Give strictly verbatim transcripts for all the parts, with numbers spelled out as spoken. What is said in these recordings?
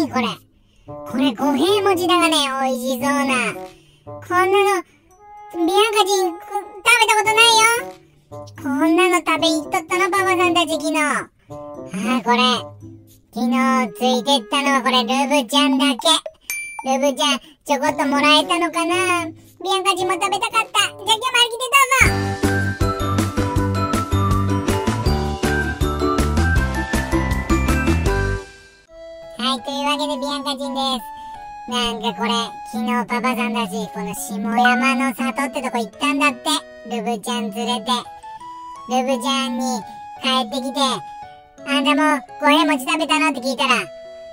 にこれ。これ五平餅だがね、美味しそうな。こんなの、ビアンカ人、食べたことないよ。こんなの食べに行っとったの、パパさんたち昨日。ああ、これ。昨日ついてったのはこれ、ルブちゃんだけ。ルブちゃん、ちょこっともらえたのかな。ビアンカ人も食べたかった。じゃあ今日も張り切ってどうぞ。はい、というわけでビアンカ人です。なんかこれ、昨日パパさんだし、この下山の里ってとこ行ったんだって。ルブちゃん連れて。ルブちゃんに帰ってきて、あんたも五平餅食べたのって聞いたら、うん、ルブちゃん、匂い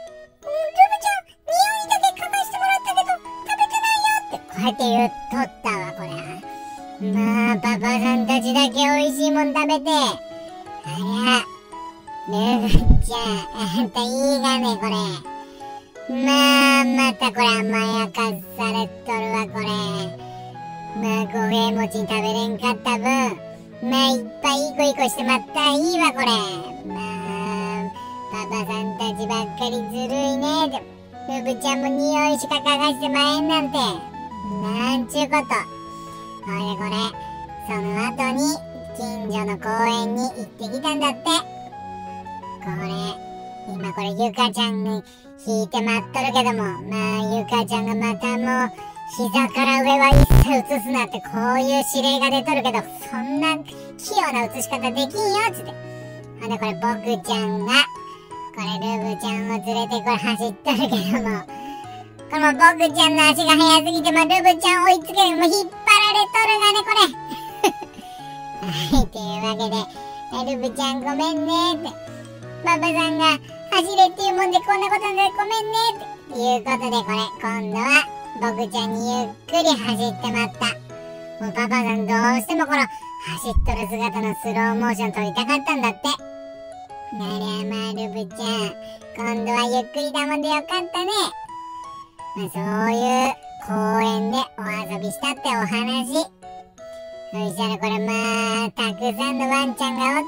だけ嗅がしてもらったけど、食べてないよって、こうやって言っとったわ、これ。まあ、パパさんたちだけ美味しいもん食べて。ありゃ、ルブちゃん、あんたいいがね、これ。まあ、またこれ甘やかされとるわ、これ。まあ、五平餅食べれんかった分、まあ、いっぱいいい子いい子してまったいいわ、これ。まあ、パパさんたちばっかりずるいね。ルブちゃんも匂いしか嗅がしてまえんなんて。なんちゅうこと。ほいでこれ、その後に、近所の公園に行ってきたんだって。これ、今これゆかちゃんに引いて待っとるけども、まあ、ゆかちゃんがまたもう、膝から上は一切映すなってこういう指令が出とるけど、そんな器用な映し方できんよっつって。ほんでこれ僕ちゃんが、これルブちゃんを連れてこれ走っとるけども、この僕ちゃんの足が速すぎて、まあ、ルブちゃん追いつける、もう引っ張られとるがね、これ。はい、というわけで、ルブちゃんごめんねって。パパさんが走れっていうもんでこんなことでごめんねっていうことで、これ今度は僕ちゃんにゆっくり走ってまった。もうパパさんどうしてもこの走っとる姿のスローモーション撮りたかったんだって。なりゃまあルブちゃん、今度はゆっくりだもんでよかったね。まあそういう公園でお遊びしたってお話。そしたらこれまあたくさんのワンちゃんがおって、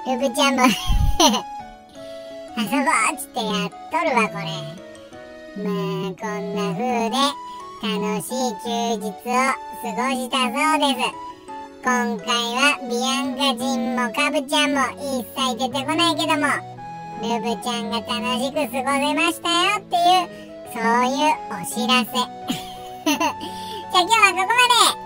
ルブちゃんも遊ぼうっつってやっとるわ、これ。まあ、こんな風で楽しい休日を過ごしたそうです。今回はビアンカ人もカブちゃんも一切出てこないけども、ルブちゃんが楽しく過ごせましたよっていう、そういうお知らせ。じゃあ今日はここまで。